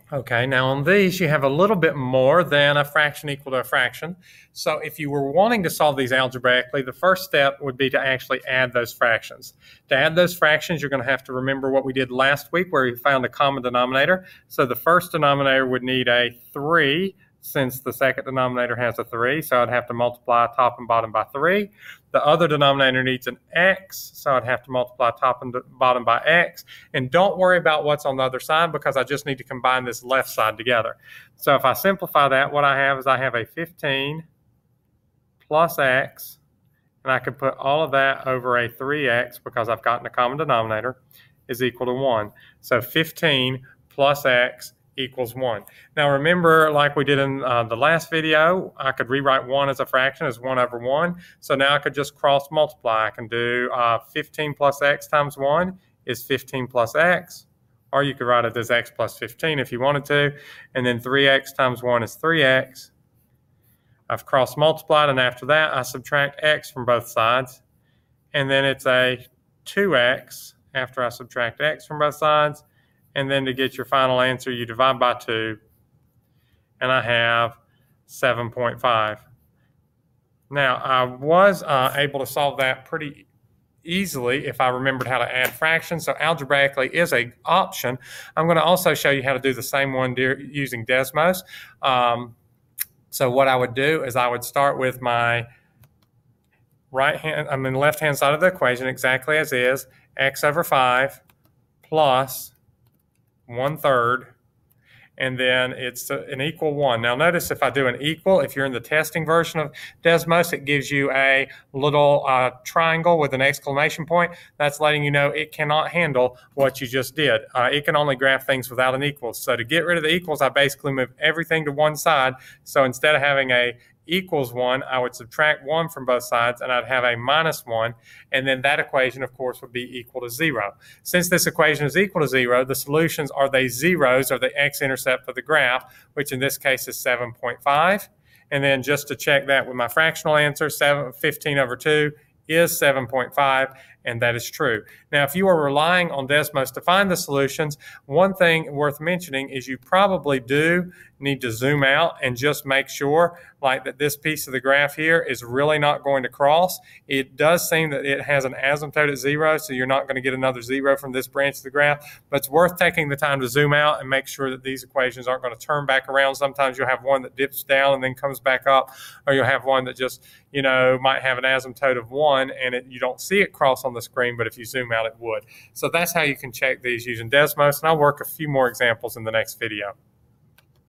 Okay, now on these, you have a little bit more than a fraction equal to a fraction. So if you were wanting to solve these algebraically, the first step would be to actually add those fractions. To add those fractions, you're going to have to remember what we did last week where we found a common denominator. So the first denominator would need a 3, since the second denominator has a 3, so I'd have to multiply top and bottom by 3. The other denominator needs an x, so I'd have to multiply top and bottom by x. And don't worry about what's on the other side because I just need to combine this left side together. So if I simplify that, what I have is I have a 15 plus x, and I can put all of that over a 3x because I've gotten a common denominator, is equal to 1. So 15 plus x equals 1. Now remember, like we did in the last video, I could rewrite 1 as a fraction as 1 over 1. So now I could just cross multiply. I can do 15 plus x times 1 is 15 plus x, or you could write it as x plus 15 if you wanted to, and then 3x times 1 is 3x. I've cross multiplied, and after that I subtract x from both sides, and then it's a 2x after I subtract x from both sides. And then to get your final answer, you divide by 2, and I have 7.5. Now, I was able to solve that pretty easily if I remembered how to add fractions, so algebraically is an option. I'm going to also show you how to do the same one using Desmos. So what I would do is I would start with my left-hand side of the equation exactly as is, x over 5 plus 1/3, and then it's an equal 1. Now notice if I do an equal, if you're in the testing version of Desmos, it gives you a little triangle with an exclamation point. That's letting you know it cannot handle what you just did. It can only graph things without an equal. So to get rid of the equals, I basically move everything to one side. So instead of having a equals 1, I would subtract 1 from both sides, and I'd have a minus 1, and then that equation, of course, would be equal to 0. Since this equation is equal to 0, the solutions are the zeros, or the x-intercept of the graph, which in this case is 7.5. And then just to check that with my fractional answer, 15 over 2 is 7.5, and that is true. Now, if you are relying on Desmos to find the solutions, one thing worth mentioning is you probably do need to zoom out and just make sure like that this piece of the graph here is really not going to cross. It does seem that it has an asymptote at 0, so you're not going to get another 0 from this branch of the graph, but it's worth taking the time to zoom out and make sure that these equations aren't going to turn back around. Sometimes you'll have one that dips down and then comes back up, or you'll have one that just, might have an asymptote of 1 and you don't see it cross on the screen, but if you zoom out, it would. So that's how you can check these using Desmos, and I'll work a few more examples in the next video.